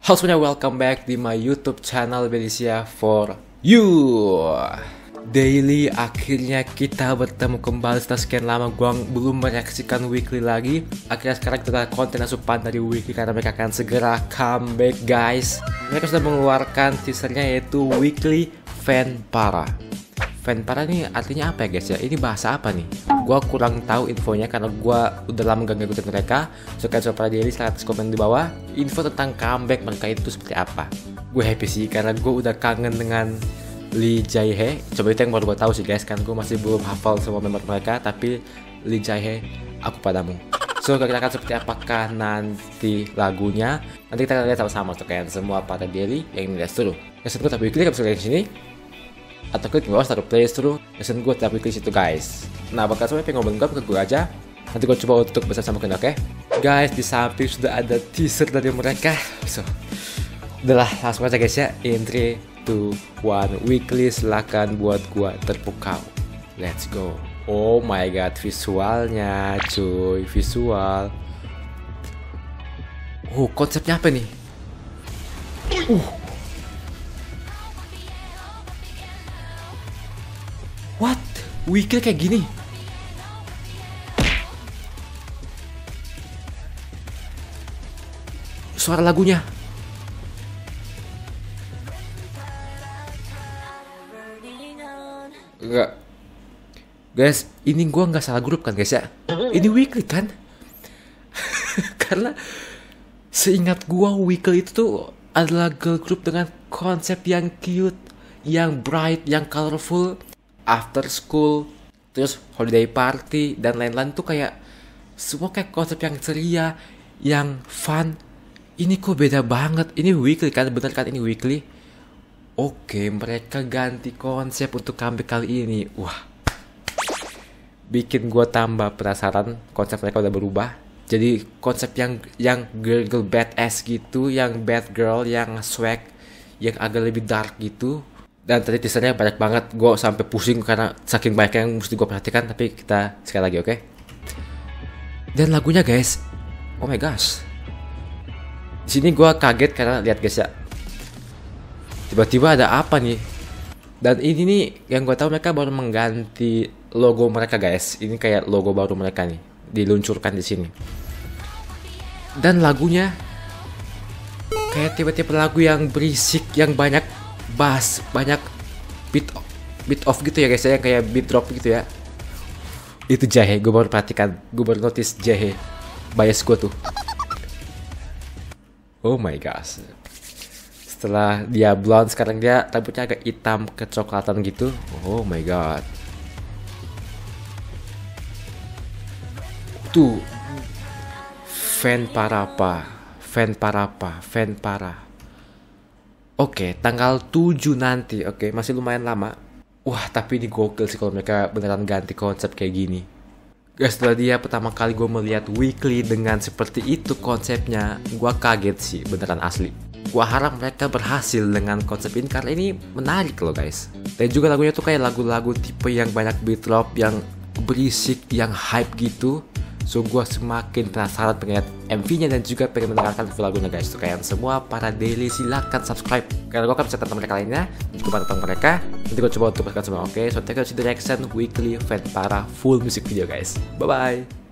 Halo semuanya, welcome back di my YouTube channel Belisia for you. Daily, akhirnya kita bertemu kembali setelah sekian lama gua belum mereaksikan weekly lagi. Akhirnya sekarang kita konten asupan dari weekly karena mereka akan segera comeback guys. Mereka sudah mengeluarkan teasernya yaitu weekly Fan Para. Fan Para ini artinya apa ya guys ya? Ini bahasa apa nih? Gua kurang tahu infonya karena gua udah lama gak ngikutin mereka. So kalian para daily silahkan komen di bawah info tentang comeback mereka itu seperti apa. Gue happy sih karena gue udah kangen dengan Lee Jae-hye. Coba itu yang baru gue tahu sih guys, kan gue masih belum hafal semua member mereka, tapi Lee Jae-hye aku padamu. So kita akan seperti apakah nanti lagunya? Nanti kita lihat sama-sama tuh kalian semua para daily yang ini lihat dulu. Yang sebut tapi klik bisa di sini. Atau klik di bawah taruh play dulu. Listen gue tapi klik situ guys. Nah bakal semua pengen ngomongin ke gue aja. Nanti gue coba untuk bersama kalian, oke? Guys, di samping sudah ada teaser dari mereka. So, udahlah langsung aja guys ya. In 3, 2, 1, weekly silakan buat gua terpukau. Let's go. Oh my god, visualnya cuy, visual. Oh, konsepnya apa nih? What? Weekly kayak gini? Suara lagunya. Enggak. Guys, ini gua nggak salah grup kan guys ya? Ini weekly kan? Karena seingat gua weekly itu tuh adalah girl group dengan konsep yang cute, yang bright, yang colorful, after school, terus holiday party dan lain-lain tuh kayak semua kayak konsep yang ceria, yang fun. Ini kok beda banget. Ini weekly kan? Bener kan ini weekly? Oke, mereka ganti konsep untuk comeback kali ini. Wah, bikin gue tambah penasaran. Konsep mereka udah berubah. Jadi konsep yang girl badass gitu, yang bad girl, yang swag, yang agak lebih dark gitu. Dan tadi teasernya banyak banget. Gue sampai pusing karena saking banyak yang mesti gue perhatikan. Tapi kita sekali lagi, oke? Dan lagunya guys, oh my gosh. Di sini gue kaget karena lihat guys ya. Tiba-tiba ada apa nih? Dan ini nih yang gue tahu mereka baru mengganti logo mereka guys. Ini kayak logo baru mereka nih, diluncurkan di sini. Dan lagunya kayak tiba-tiba lagu yang berisik, yang banyak bass, banyak beat off gitu ya guys ya, yang kayak beat drop gitu ya. Itu Jae, gue baru perhatikan, gue baru notice Jae, bias gue tuh. Oh my gosh. Setelah dia blonde, sekarang dia rambutnya agak hitam kecoklatan gitu. Oh my god. Tuh. Fan Parapa. Fan Parapa. Fan Para. Oke, tanggal 7 nanti. Oke, masih lumayan lama. Wah, tapi ini gokil sih kalau mereka beneran ganti konsep kayak gini. Guys, setelah dia pertama kali gue melihat weekly dengan seperti itu konsepnya, gue kaget sih, beneran asli. Gue harap mereka berhasil dengan konsep ini karena ini menarik loh guys. Dan juga lagunya tuh kayak lagu-lagu tipe yang banyak beat drop, yang berisik, yang hype gitu. So gue semakin penasaran pengen lihat MV-nya dan juga pengen mendengarkan lagunya guys. So kalian semua para daily silakan subscribe karena gue akan bisa tentang mereka lainnya, juga tentang mereka. Nanti gue coba untuk mereka semua, oke? So thank you for the reaction weekly Fan Para full music video guys. Bye bye.